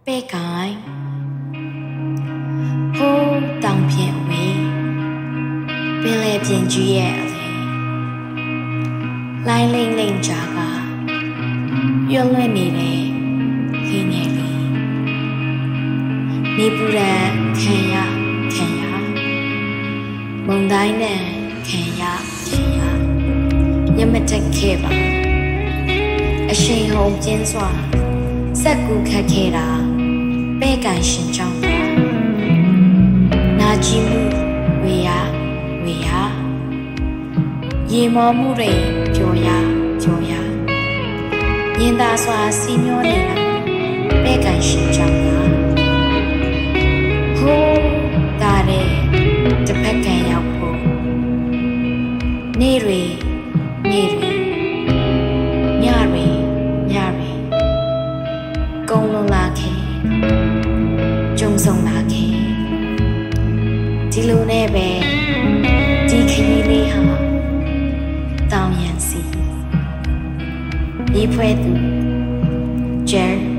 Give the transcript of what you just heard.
ပဲကိုင်ဟိုးတောင်ပြင်ဝေးပင်လေပြင်ကြီးရဲ့အလေလိုင်းလိမ့်လိမ့်ကြားကရွလွင့်နေတဲ့ခေငယ်လေးနေပူရန်ခံရမုန်တိုင်းနဲ့ခံရညမတက်ခဲ့ပါအရှိန်ဟုန်ပြင်းစွာစက်ကူခတ်ခဲ့တာပဲကိုင်ရှင်ကြောင့်ပါနာကြည့်မှုဝေရရေမောမှုတွေကြော်ရရင်သာစွာစီမျောနေတာပဲကိုင်ရှင်ကြောင့်ပါဟိုးတာတဲ့တစ်ဖက်ကန်ရောက်ဖို့နေ့တွေညတွေကုန်းလုံးလာခဲ့ကြုံဆုံလာခဲ့ဒီလိုနဲ့ပဲဒီခရီးလေးဟာတောင်ရန်စီဒီဖွဲသူဂျယ်